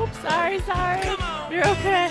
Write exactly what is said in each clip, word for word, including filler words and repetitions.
Oh, sorry, sorry. You're okay.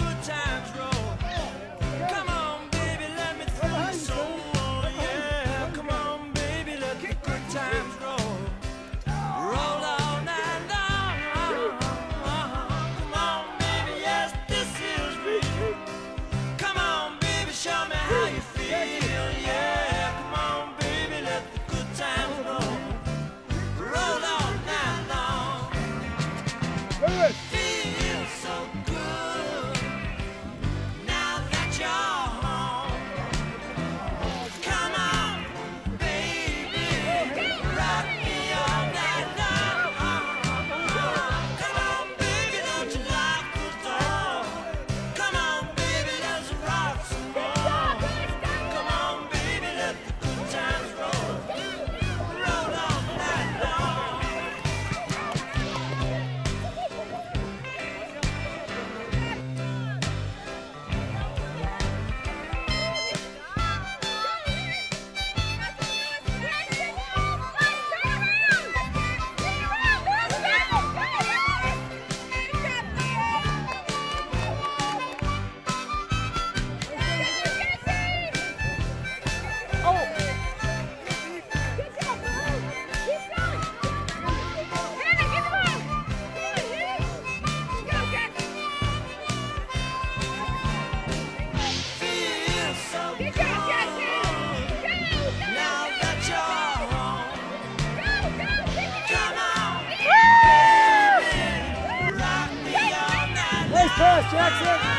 Pass, Jackson!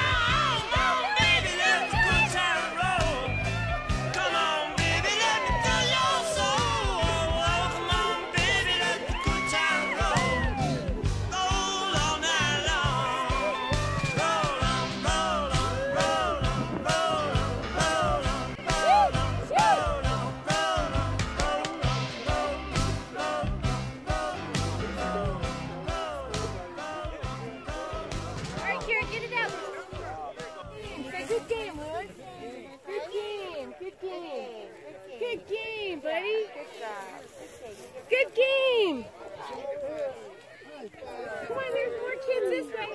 Good game, Lewis. Good game. Good game. Good game, buddy. Good job. Good game. Come on, there's more kids this way.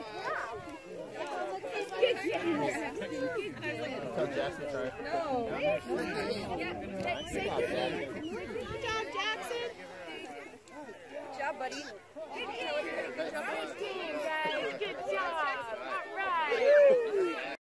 Good job. Tell Jackson, sorry. No. Good job, Jackson. Good job, buddy. Good job.